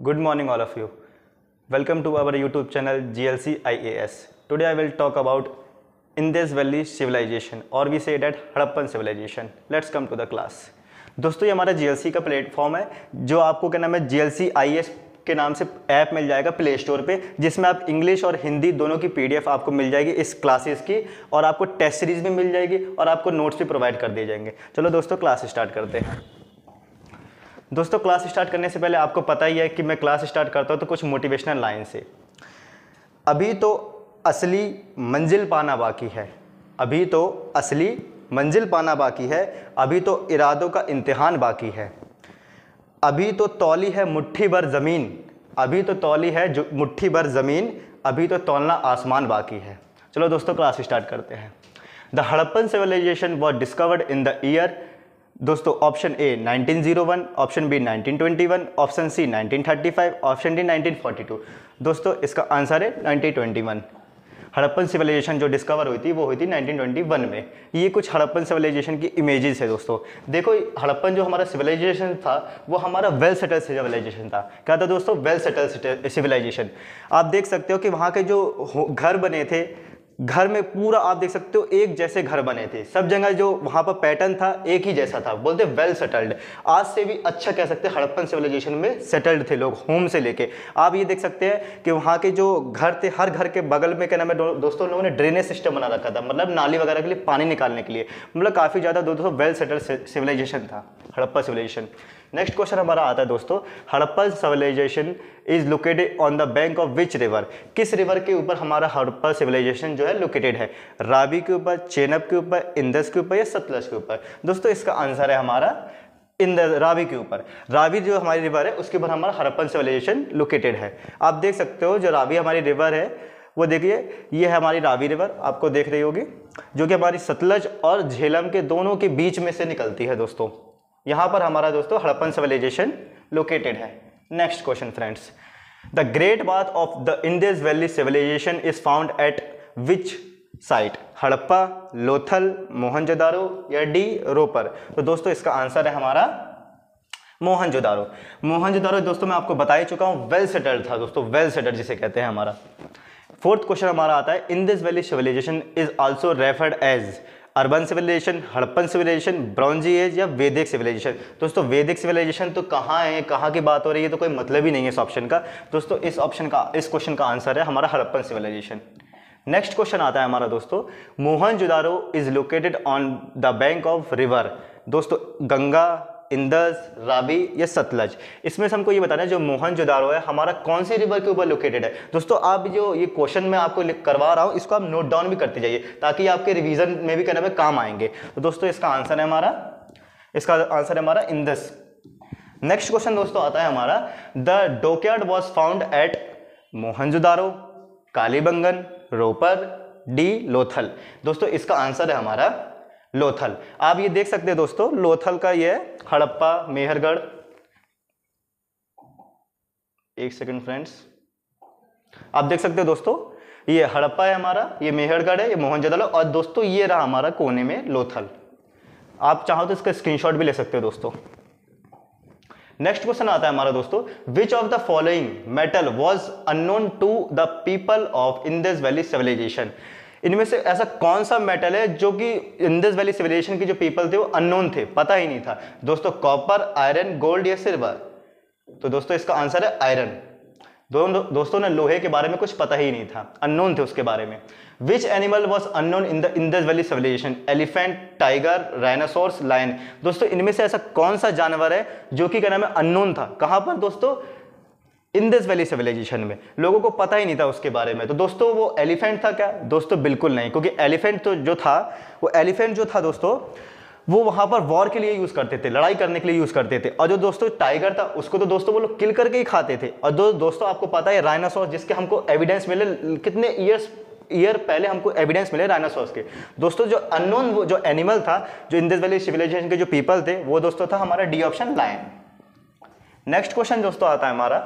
Good morning all of you. Welcome to our YouTube channel GLC IAS. Today I will talk about Indus Valley Civilization or we say that Harappan Civilization. Let's come to the class. दोस्तों ये हमारा GLC का platform है जो आपको क्या नाम है GLC IAS के नाम से ऐप मिल जाएगा प्ले स्टोर पे, जिसमें आप इंग्लिश और हिंदी दोनों की PDF आपको मिल जाएगी इस क्लासेस की, और आपको टेस्ट सीरीज भी मिल जाएगी और आपको नोट्स भी प्रोवाइड कर दिए जाएंगे। चलो दोस्तों क्लास स्टार्ट करते हैं। दोस्तों क्लास स्टार्ट करने से पहले आपको पता ही है कि मैं क्लास स्टार्ट करता हूँ तो कुछ मोटिवेशनल लाइन से। अभी तो असली मंजिल पाना बाकी है, अभी तो असली मंजिल पाना बाकी है, अभी तो इरादों का इम्तिहान बाकी है, अभी तो तौली है मुट्ठी भर ज़मीन, अभी तो तौली है जो मुट्ठी भर ज़मीन, अभी तो तौलना आसमान बाकी है। चलो दोस्तों क्लास स्टार्ट करते हैं। The Harappan civilisation was discovered in the year, दोस्तों option A 1901, option B 1921, option C 1935, option D 1942। दोस्तों इसका आंसर है 1921। हड़प्पन सिविलाइजेशन जो डिस्कवर हुई थी वो हुई थी 1921 में। ये कुछ हड़प्पन सिविलाइजेशन की इमेजेस है दोस्तों। देखो हड़प्पन जो हमारा सिविलाइजेशन था वो हमारा वेल सेटल सिविलाइजेशन था। क्या था दोस्तों? Well settled civilisation. आप देख सकते हो कि वहाँ के जो घर बने थे, घर में पूरा आप देख सकते हो एक जैसे घर बने थे, सब जगह जो वहाँ पर पैटर्न था एक ही जैसा था, बोलते वेल सेटल्ड। आज से भी अच्छा कह सकते हैं हड़प्पन सिविलाइजेशन में सेटल्ड थे लोग, होम से लेके। आप ये देख सकते हैं कि वहाँ के जो घर थे, हर घर के बगल में क्या नाम है दोस्तों, लोगों ने ड्रेनेज सिस्टम बना रखा था, मतलब नाली वगैरह के लिए पानी निकालने के लिए, मतलब काफ़ी ज़्यादा दोस्तों वेल सेटल्ड सिविलाइजेशन था हड़प्पा सिविलाइजेशन। नेक्स्ट क्वेश्चन हमारा आता है दोस्तों, Harappan civilisation is located on the bank of which river? किस रिवर के ऊपर हमारा हड़प्पा सिविलाइजेशन जो है लोकेटेड है? रावी के ऊपर, चेनाब के ऊपर, इंदस के ऊपर या सतलज के ऊपर? दोस्तों इसका आंसर है हमारा रावी के ऊपर। रावी जो हमारी रिवर है उसके ऊपर हमारा हड़प्पन सिविलाइजेशन लोकेटेड है। आप देख सकते हो जो रावी हमारी रिवर है वो देखिए, ये है हमारी रावी रिवर, आपको देख रही होगी, जो कि हमारी सतलज और झेलम के दोनों के बीच में से निकलती है दोस्तों। यहाँ पर हमारा दोस्तों हड़प्पन सिविलाइजेशन लोकेटेड है। Next question friends, the great bath of the Indus valley civilisation is found at which site? Harappa, Lothal, Mohenjodaro या डी रोपर? तो दोस्तों इसका आंसर है हमारा मोहनजोदारो। मोहनजोदारो दोस्तों मैं आपको बता ही चुका हूँ वेल सेटल्ड था दोस्तों, वेल सेटल्ड जिसे कहते हैं हमारा। फोर्थ क्वेश्चन हमारा आता है, Indus valley civilisation is also referred as urban civilisation, Harappan civilisation, bronze age या वैदिक सिविलाइजेशन? दोस्तों वैदिक सिविलाइजेशन तो कहाँ है, कहाँ की बात हो रही है, तो कोई मतलब ही नहीं है इस ऑप्शन का। दोस्तों इस क्वेश्चन का आंसर है हमारा हड़प्पन सिविलाइजेशन। नेक्स्ट क्वेश्चन आता है हमारा दोस्तों, Mohenjodaro is located on the bank of river? दोस्तों गंगा, इंदस, रावी या सतलज? इसमें से हमको ये बताना है जो मोहनजोदारो है हमारा कौन सी रिवर के ऊपर लोकेटेड है। दोस्तों आप जो ये क्वेश्चन मैं आपको करवा रहा हूँ इसको आप नोट डाउन भी करते जाइए ताकि आपके रिवीजन में भी करने में काम आएंगे। तो दोस्तों इसका आंसर है हमारा इंदस। नेक्स्ट क्वेश्चन दोस्तों आता है हमारा, the dockyard was found at Mohenjodaro, Kalibangan, Ropar, D Lothal? दोस्तों इसका आंसर है हमारा लोथल। आप ये देख सकते हैं दोस्तों, लोथल का ये हड़प्पा, मेहरगढ़, एक सेकंड फ्रेंड्स, आप देख सकते हो दोस्तों ये हड़प्पा है हमारा, ये मेहरगढ़ है, ये मोहनजोदारो, और दोस्तों ये रहा हमारा कोने में लोथल। आप चाहो तो इसका स्क्रीनशॉट भी ले सकते हो दोस्तों। नेक्स्ट क्वेश्चन आता है हमारा दोस्तों, which of the following metal was unknown to the people of Indus valley civilisation? इनमें से ऐसा कौन सा मेटल है जो कि इंडस वैली सिविलाइजेशन के जो पीपल थे वो अननोन थे, पता ही नहीं था? दोस्तों कॉपर, आयरन, गोल्ड या सिल्वर? तो दोस्तों इसका आंसर है आयरन। दोस्तों ने लोहे के बारे में कुछ पता ही नहीं था, अननोन थे उसके बारे में। Which animal was unknown in the Indus valley civilisation? Elephant, tiger, rhinoceros, lion? दोस्तों इनमें से ऐसा कौन सा जानवर है जो कि क्या नाम है अननोन था? कहां पर दोस्तों? इंडस वैली सिविलाइजेशन में। लोगों को पता ही नहीं था उसके बारे में। तो दोस्तों वो एलिफेंट था क्या? दोस्तों बिल्कुल नहीं, क्योंकि एलिफेंट तो जो था वो एलिफेंट जो था दोस्तों वो वहां पर वॉर के लिए यूज करते थे, लड़ाई करने के लिए यूज करते थे। और जो दोस्तों टाइगर था उसको तो दोस्तों वो लोग किल करके ही खाते थे। और दोस्तों आपको पता है राइनोसोरस, जिसके हमको एविडेंस मिले कितने ईयर पहले हमको एविडेंस मिले राइनोसोरस के। दोस्तों जो अननोन जो एनिमल था जो इंडस वैली सिविलाइजेशन के जो पीपल थे वो दोस्तों था हमारा D option, lion. Next question दोस्तों आता है हमारा,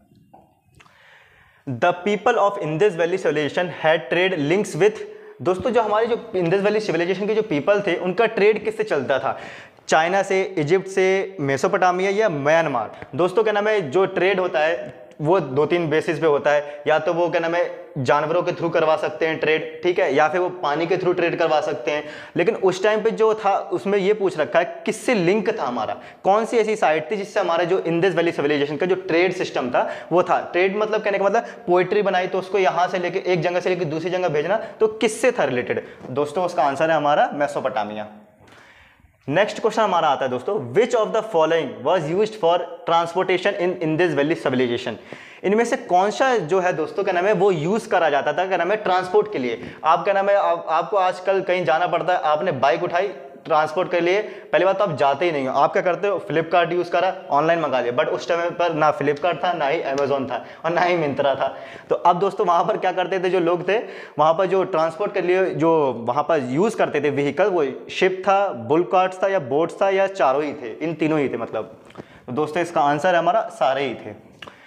the people of Indus valley civilisation had trade links with? दोस्तों जो हमारे जो इंडस वैली सिविलाइजेशन के जो पीपल थे उनका ट्रेड किससे चलता था? चाइना से, इजिप्ट से, मेसोपोटामिया या म्यांमार। दोस्तों क्या नाम है, जो ट्रेड होता है वो 2-3 बेसिस पे होता है, या तो वो क्या नाम है जानवरों के थ्रू करवा सकते हैं ट्रेड, ठीक है, या फिर वो पानी के थ्रू ट्रेड करवा सकते हैं। लेकिन उस टाइम पे जो था उसमें ये पूछ रखा है किससे लिंक था हमारा, कौन सी ऐसी साइट थी जिससे हमारा जो इंडस वैली सिविलाइजेशन का जो ट्रेड सिस्टम था वो था। ट्रेड मतलब कहने का मतलब पोइट्री बनाई तो उसको यहाँ से लेके एक जगह से लेकर दूसरी जगह भेजना, तो किससे था रिलेटेड। दोस्तों उसका आंसर है हमारा मेसोपोटामिया। नेक्स्ट क्वेश्चन हमारा आता है दोस्तों, which of the following was used for transportation in Indus valley civilisation. इनमें से कौन सा जो है दोस्तों क्या नाम है वो यूज करा जाता था क्या नाम है ट्रांसपोर्ट के लिए। आप क्या नाम है आपको आजकल कहीं जाना पड़ता है, आपने बाइक उठाई ट्रांसपोर्ट के लिए, पहली बात तो आप जाते ही नहीं हो, आप क्या करते हो फ्लिपकार्ट यूज करा, ऑनलाइन मंगा लिया। बट उस टाइम पर ना फ्लिपकार्ट था, ना ही अमेजोन था और ना ही मिंत्रा था। तो अब दोस्तों वहां पर क्या करते थे जो लोग थे वहां पर, जो ट्रांसपोर्ट के लिए जो वहां पर यूज करते थे व्हीकल, वो शिप था, बुल कार्ट्स था या बोट्स था या चारों ही थे, इन तीनों ही थे मतलब। तो दोस्तों इसका आंसर है हमारा सारे ही थे।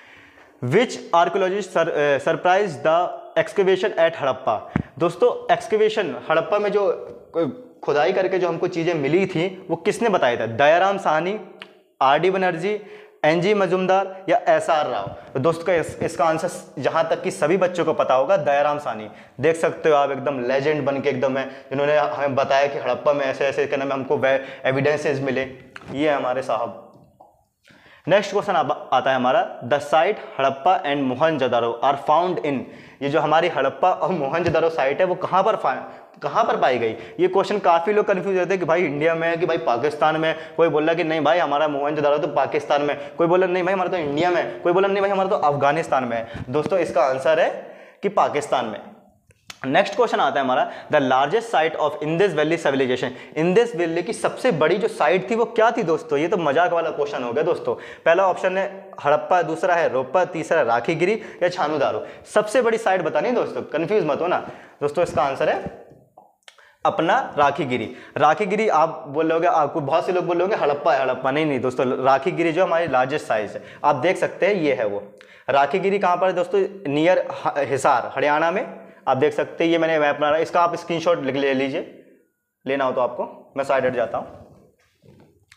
Which archaeologist surprise the excavation at Harappa. दोस्तों एक्सकेवेशन हड़प्पा में जो खुदाई करके जो हमको चीजें मिली थी वो किसने बताया था, दयाराम साहनी, आर.डी. बनर्जी, एन.जी. मजुमदार या एस.आर. राव। तो दोस्तों इसका आंसर जहां तक कि सभी बच्चों को पता होगा, दयाराम साहनी। देख सकते हो आप एकदम लेजेंड बन के एकदम है, जिन्होंने हमें बताया कि हड़प्पा में ऐसे ऐसे करने में हमको एविडेंसेस मिले, ये हमारे साहब। नेक्स्ट क्वेश्चन आता है हमारा, the site Harappa and Mohenjodaro are found in. ये जो हमारी हड़प्पा और मोहनजोदारो साइट है वो कहाँ पर पाई गई। ये क्वेश्चन काफी लोग कंफ्यूज रहते हैं कि भाई इंडिया में है कि भाई पाकिस्तान में। कोई बोल रहा कि नहीं भाई हमारा मोहनजोदारो तो पाकिस्तान में, कोई बोला नहीं भाई हमारा तो इंडिया में, कोई बोला नहीं भाई हमारा तो अफगानिस्तान में है। दोस्तों इसका आंसर है कि पाकिस्तान में। नेक्स्ट क्वेश्चन आता है हमारा, the largest site of Indus valley civilisation. Indus valley की सबसे बड़ी जो साइट थी वो क्या थी दोस्तों। ये तो मजाक वाला क्वेश्चन हो गया दोस्तों। पहला ऑप्शन है हड़प्पा, दूसरा है रोप्पा, तीसरा राखीगिरी या छानूदारो। सबसे बड़ी साइट बतानी है दोस्तों, कंफ्यूज मत हो ना। दोस्तों इसका आंसर है अपना राखीगिरी। राखीगिरी आप बोलोगे, आपको बहुत से लोग बोलोगे हड़प्पा है, हड़प्पा नहीं दोस्तों, राखीगिरी जो हमारी लार्जेस्ट साइज है, आप देख सकते हैं ये है वो। राखीगिरी कहाँ पर है दोस्तों, नियर हिसार हरियाणा में, आप देख सकते हैं। ये मैंने मैप बना रहा है, इसका आप स्क्रीनशॉट ले लीजिए, लेना हो तो आपको। मैं साइड हट जाता हूं,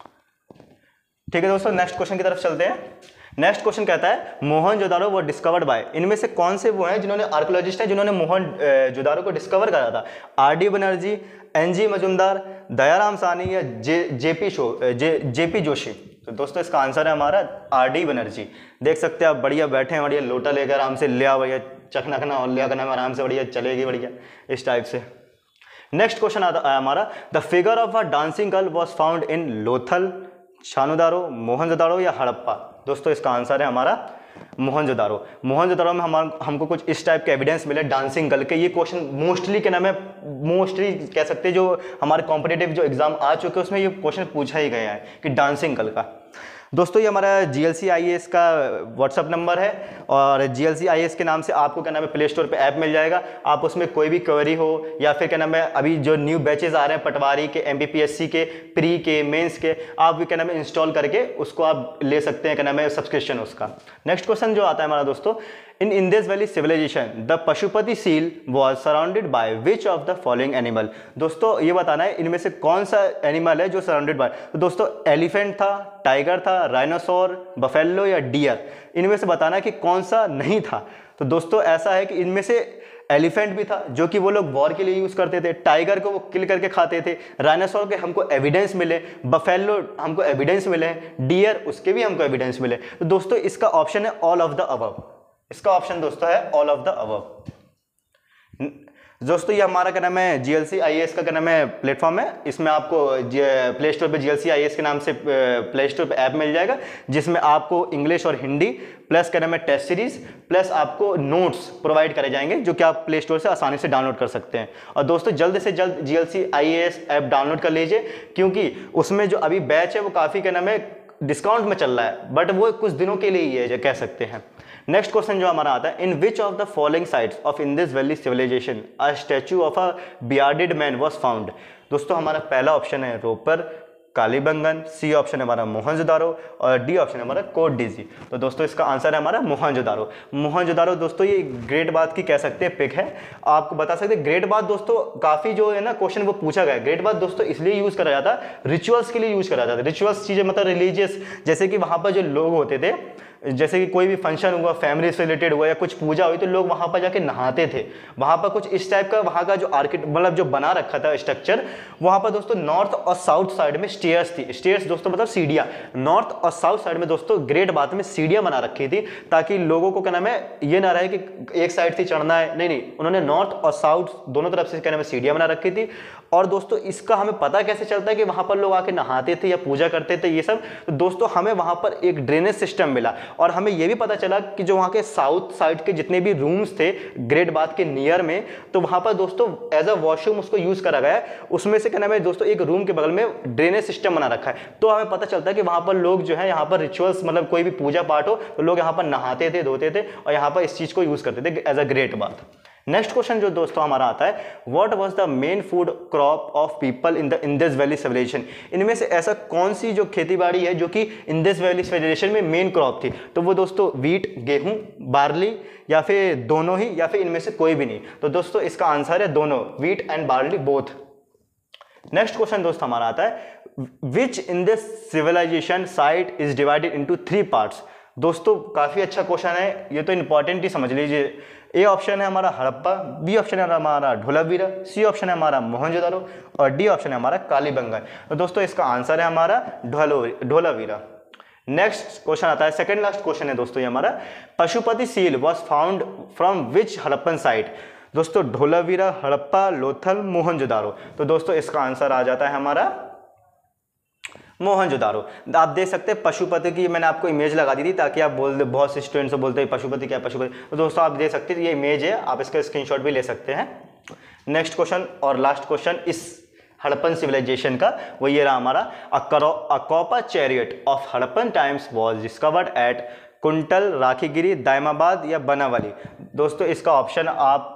ठीक है दोस्तों। नेक्स्ट क्वेश्चन की तरफ चलते हैं। नेक्स्ट क्वेश्चन कहता है, मोहनजोदारो वो डिस्कवर्ड बाय। इनमें से कौन से वो हैं जिन्होंने आर्कियोलॉजिस्ट हैं जिन्होंने मोहनजोदारो को डिस्कवर करा था, आर.डी. बनर्जी, एन.जी. मजुमदार, दयाराम साहनी या जे.पी. जोशी। तो दोस्तों इसका आंसर है हमारा आर.डी. बनर्जी। देख सकते हैं आप, बढ़िया बैठे हैं, बढ़िया लोटा लेकर आराम से ले आओ भैया, चखना और लिया करना आराम से, बढ़िया चलेगी बढ़िया इस टाइप से। नेक्स्ट क्वेश्चन आता है हमारा, the figure of a dancing girl was found in Lothal, Chanhudaro, Mohenjodaro या हड़प्पा। दोस्तों इसका आंसर है हमारा मोहनजोदारो। मोहनजोदारो में हमको कुछ इस टाइप के एविडेंस मिले डांसिंग गर्ल के। ये क्वेश्चन मोस्टली क्या नाम है, मोस्टली कह सकते हैं जो हमारे कॉम्पिटिटिव जो एग्जाम आ चुके हैं उसमें ये क्वेश्चन पूछा ही गया है कि डांसिंग गर्ल का। दोस्तों ये हमारा GLC IAS का व्हाट्सअप नंबर है और GLC IAS के नाम से आपको क्या नाम है प्ले स्टोर पे ऐप मिल जाएगा। आप उसमें कोई भी क्वेरी हो या फिर क्या नाम है अभी जो न्यू बैचेस आ रहे हैं पटवारी के, MPPSC के, प्री के, मेंस के, आप भी क्या नाम है इंस्टॉल करके उसको आप ले सकते हैं क्या नाम है सब्सक्रिप्शन उसका। नेक्स्ट क्वेश्चन जो आता है हमारा दोस्तों, in Indus valley civilisation the Pashupati seal was surrounded by which of the following animal. दोस्तों ये बताना है इनमें से कौन सा एनिमल है जो सराउंडेड बाय। तो दोस्तों एलिफेंट था, टाइगर था, राइनोसोर, बफेलो या डियर। इनमें से बताना है कि कौन सा नहीं था। तो दोस्तों ऐसा है कि इनमें से एलिफेंट भी था जो कि वो लोग वॉर के लिए यूज करते थे, टाइगर को वो किल करके खाते थे, राइनोसोर के हमको एविडेंस मिले, बफेलो हमको एविडेंस मिले, डियर उसके भी हमको एविडेंस मिले। तो दोस्तों इसका ऑप्शन है ऑल ऑफ द अबव। इसका ऑप्शन दोस्तों है ऑल ऑफ द अबव। दोस्तों ये हमारा क्या नाम है GLC IAS का क्या नाम है प्लेटफॉर्म है। इसमें आपको प्ले स्टोर पे GLC IAS के नाम से प्ले स्टोर पे ऐप मिल जाएगा जिसमें आपको इंग्लिश और हिंदी प्लस क्या नाम है टेस्ट सीरीज प्लस आपको नोट्स प्रोवाइड करे जाएंगे जो कि आप प्ले स्टोर से आसानी से डाउनलोड कर सकते हैं। और दोस्तों जल्द से जल्द GLC IAS ऐप डाउनलोड कर लीजिए क्योंकि उसमें जो अभी बैच है वो काफ़ी क्या नाम है डिस्काउंट में चल रहा है, बट वो कुछ दिनों के लिए ही है जो कह सकते हैं। नेक्स्ट क्वेश्चन जो हमारा आता है, in which of the following sites of Indus valley civilisation a statue of a bearded man was found. दोस्तों हमारा पहला ऑप्शन है रोपर, कालीबंगन, सी ऑप्शन है हमारा मोहनजोदारो और डी ऑप्शन है हमारा कोट डीजी। तो दोस्तों इसका आंसर है हमारा मोहनजोदारो। मोहनजोदारो दोस्तों ये ग्रेट बात की कह सकते हैं पिक है, आपको बता सकते हैं। ग्रेट बात दोस्तों काफी जो है ना क्वेश्चन वो पूछा गया है। ग्रेट बात दोस्तों इसलिए यूज करा जाता है, रिचुअल्स के लिए यूज करा जाता है। रिचुअल्स चीजें मतलब रिलीजियस, जैसे कि वहां पर जो लोग होते थे, जैसे कि कोई भी फंक्शन हुआ, फैमिली से रिलेटेड हुआ या कुछ पूजा हुई, तो लोग वहां पर जाके नहाते थे। वहां पर कुछ इस टाइप का वहां का जो आर्किट मतलब जो बना रखा था स्ट्रक्चर, वहां पर दोस्तों नॉर्थ और साउथ साइड में स्टेयर्स थी। स्टेयर्स दोस्तों मतलब सीढ़ियां, नॉर्थ और साउथ साइड में दोस्तों ग्रेट बात में सीढ़ियां बना रखी थी, ताकि लोगों को क्या नाम है ये ना रहे कि एक साइड से चढ़ना है, नहीं, उन्होंने नॉर्थ और साउथ दोनों तरफ से क्या नाम है सीढ़ियां बना रखी थी। और दोस्तों इसका हमें पता कैसे चलता है कि वहां पर लोग आके नहाते थे या पूजा करते थे ये सब, तो दोस्तों हमें वहां पर एक ड्रेनेज सिस्टम मिला और हमें यह भी पता चला कि जो वहां के साउथ साइड के जितने भी रूम्स थे ग्रेट बाथ के नियर में, तो वहां पर दोस्तों एज अ वॉशरूम उसको यूज करा गया है। उसमें से क्या नाम है दोस्तों एक रूम के बगल में ड्रेनेज सिस्टम बना रखा है, तो हमें पता चलता है कि वहां पर लोग जो है यहाँ पर रिचुअल्स मतलब कोई भी पूजा पाठ हो तो लोग यहाँ पर नहाते थे, धोते थे और यहाँ पर इस चीज को यूज करते थे as a great bath. Next question जो दोस्तों हमारा आता है, what was the main food crop of people in the Indus valley civilisation. इनमें से ऐसा कौन सी जो खेती बाड़ी है जो कि इंडस वैली सिविलाइजेशन में मेन क्रॉप थी, तो वो दोस्तों वीट, गेहूं, बार्ली या फिर दोनों ही या फिर इनमें से कोई भी नहीं। तो दोस्तों इसका आंसर है दोनों, wheat and barley both. Next question दोस्तों हमारा आता है, which in this civilisation site is divided into 3 parts. दोस्तों काफी अच्छा क्वेश्चन है, ये तो इंपॉर्टेंट ही समझ लीजिए। ए ऑप्शन है हमारा हड़प्पा, बी ऑप्शन है हमारा धोलावीरा, सी ऑप्शन है हमारा मोहनजोदारो और डी ऑप्शन है हमारा कालीबंगन। तो दोस्तों इसका आंसर है हमारा धोलावीरा। नेक्स्ट क्वेश्चन आता है, सेकंड लास्ट क्वेश्चन है दोस्तों ये हमारा, Pashupati seal was found from which Harappan site. दोस्तों धोलावीरा, हड़प्पा, लोथल, मोहनजोदारो। तो दोस्तों इसका आंसर आ जाता है हमारा मोहनजोदारो। आप देख सकते हैं पशुपति की मैंने आपको इमेज लगा दी थी ताकि आप बहुत से स्टूडेंट्स बोलते हैं पशुपति क्या पशुपति, तो दोस्तों आप देख सकते हैं ये इमेज है, आप इसका स्क्रीनशॉट भी ले सकते हैं। नेक्स्ट क्वेश्चन और लास्ट क्वेश्चन इस हड़प्पन सिविलाइजेशन का वो ये रहा हमारा, a copper chariot of Harappan times was discovered at Kunal, Rakhigarhi, Daimabad या बनावली। दोस्तों इसका ऑप्शन आप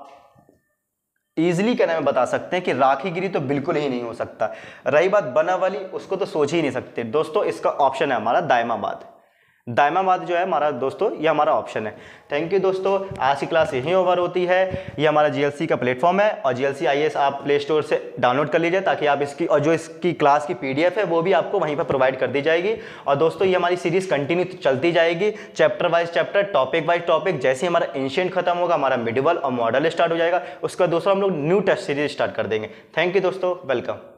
इजिली क्या नाम बता सकते हैं कि राखीगिरी तो बिल्कुल ही नहीं हो सकता। रही बात बनावली, उसको तो सोच ही नहीं सकते। दोस्तों इसका ऑप्शन है हमारा दायमाबाद। दायमाबाद जो है हमारा दोस्तों ये हमारा ऑप्शन है। थैंक यू दोस्तों, आज की क्लास यहीं ओवर होती है। ये हमारा जीएलसी का प्लेटफॉर्म है और जीएलसी आईएएस आप प्ले स्टोर से डाउनलोड कर लीजिए ताकि आप इसकी और जो इसकी क्लास की पीडीएफ है वो भी आपको वहीं पर प्रोवाइड कर दी जाएगी। और दोस्तों ये हमारी सीरीज कंटिन्यू चलती जाएगी, chapter wise chapter, topic wise topic. जैसे हमारा एंशिएंट खत्म होगा हमारा मिडिवल और मॉडल स्टार्ट हो जाएगा, उसका दोस्तों हम लोग न्यू टेस्ट सीरीज स्टार्ट कर देंगे। थैंक यू दोस्तों, वेलकम।